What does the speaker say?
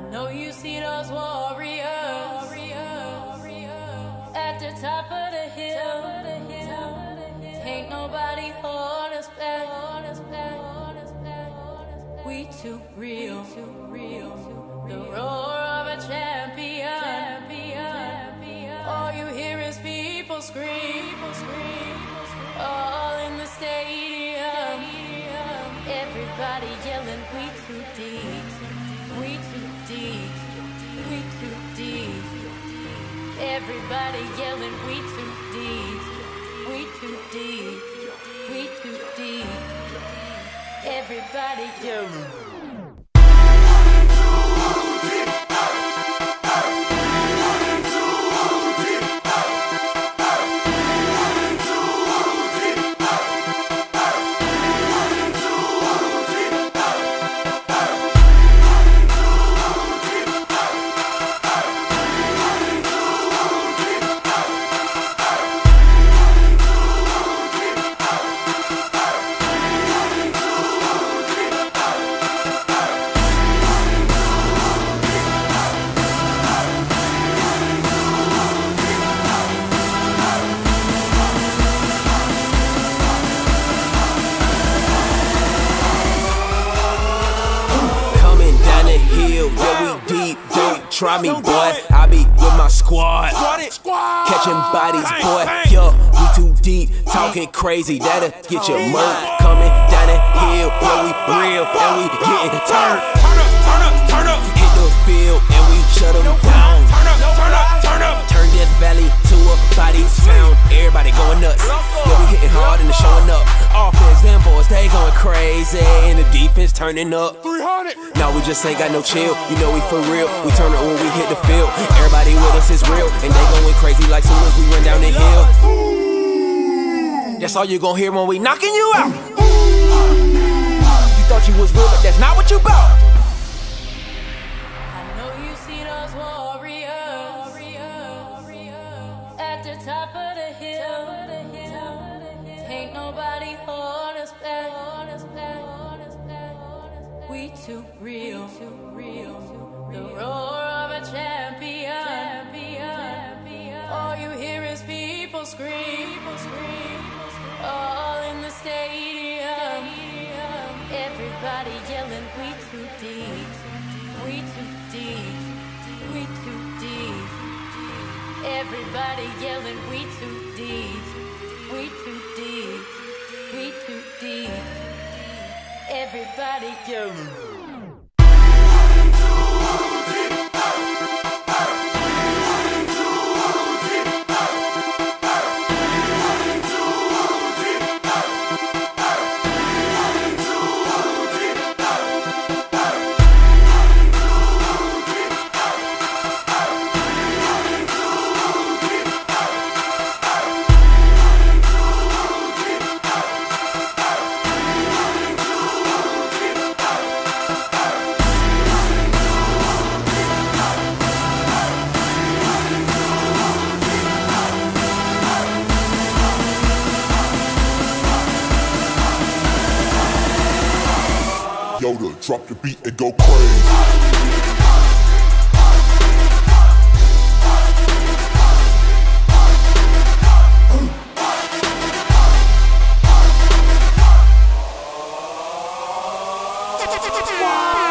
know you see those warriors at the top of the hill. Ain't nobody hold us back. We too real. The roar of a champion. All you hear is people scream. All in the stadium. Everybody yelling, we too deep. We too deep. We too deep. Everybody yelling, we too deep. We too deep. We too deep. Everybody yelling. Try me, boy. I be with my squad, catching bodies, boy. Yo, we too deep, talking crazy. That'll get your murk. Coming down the hill, yeah, we real and we getting turned. Turn up. Hit the field and we shut them down. Turn up. Turn this valley to a body town. Everybody going nuts. Yeah, we hitting hard and it's showing up. Offense, them boys, they going crazy, and the defense turning up. 300. Now we just ain't got no chill. You know we for real. We turn it when we hit the field. Everybody with us is real, and they going crazy like soon as we run down the hill. That's all you gon' hear when we knocking you out. You thought you was real, but that's not what you bout. I know you see those warriors at the top of the hill. Ain't nobody hold us back. We too real. The roar of a champion. All you hear is people scream. All in the stadium. Everybody yelling, we too deep. We too deep. We too deep. Everybody yelling, we too deep. We too deep. We too deep. Everybody yelling. Yoda, drop the beat and go crazy. Wow.